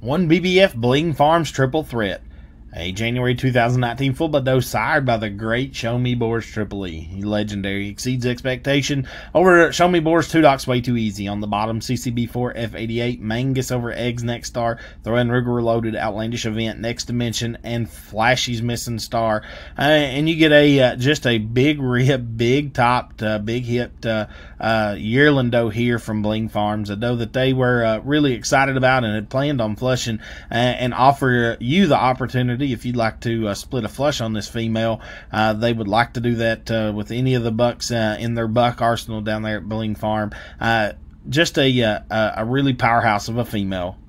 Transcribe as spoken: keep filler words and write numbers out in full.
One B B F Bling Farms Triple Threat. A January two thousand nineteen full blood doe sired by the great Show Me Boars Triple E. Legendary, exceeds expectation. Over Show Me Boars, two docks way too easy. On the bottom, C C B four F eighty-eight, Mangus over Eggs Next Star, Throw in Ruger Reloaded, Outlandish Event, Next Dimension, and Flashy's Missing Star. Uh, and you get a uh, just a big rib, big topped, uh, big hipped uh, uh, yearling doe here from Bling Farms, a doe that they were uh, really excited about and had planned on flushing, uh, and offer you the opportunity. If you'd like to uh, split a flush on this female, uh, they would like to do that uh, with any of the bucks uh, in their buck arsenal down there at Bling Farm. Uh, just a, uh, a really powerhouse of a female.